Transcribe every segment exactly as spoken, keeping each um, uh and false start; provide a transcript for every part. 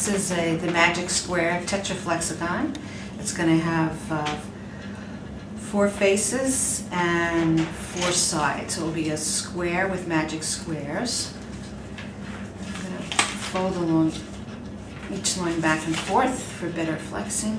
This is a the Magic Square Tetraflexagon. It's going to have uh, four faces and four sides. It will be a square with magic squares. I'm going to fold along each line back and forth for better flexing.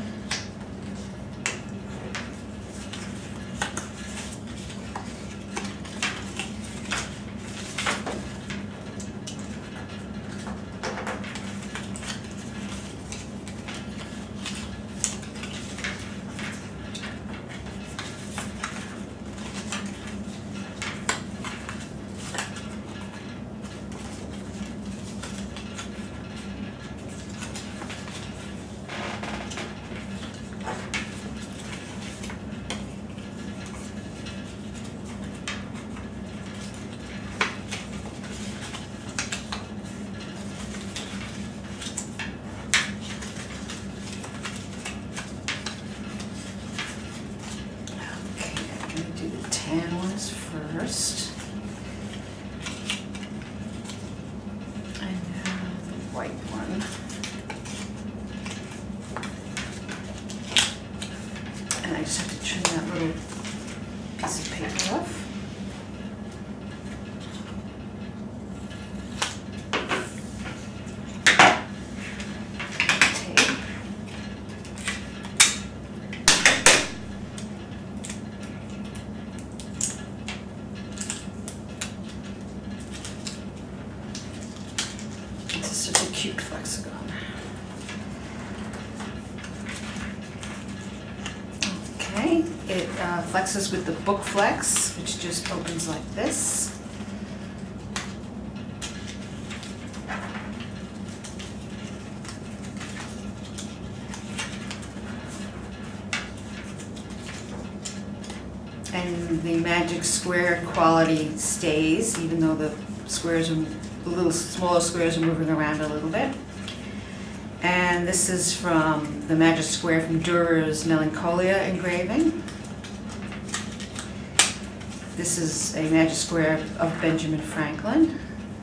Tan ones first, and now the white one. And I just have to trim that little piece of paper off. This is such a cute flexagon. Okay, it uh, flexes with the book flex, which just opens like this. And the Magic Square quality stays, even though the squares are the little smaller squares are moving around a little bit. And this is from the Magic Square from Durer's Melancholia engraving. This is a Magic Square of Benjamin Franklin.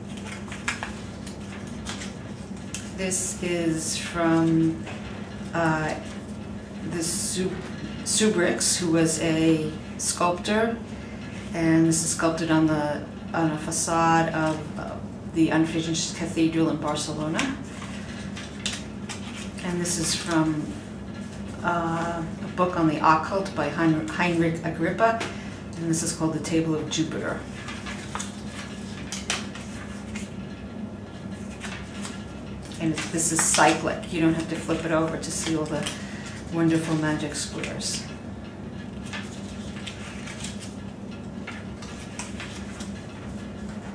This is from uh, the Sub Subrix, who was a sculptor, and this is sculpted on the on a facade of uh, the Unfinished Cathedral in Barcelona. And this is from uh, a book on the occult by Heinrich Agrippa, and this is called The Table of Jupiter. And this is cyclic. You don't have to flip it over to see all the wonderful magic squares.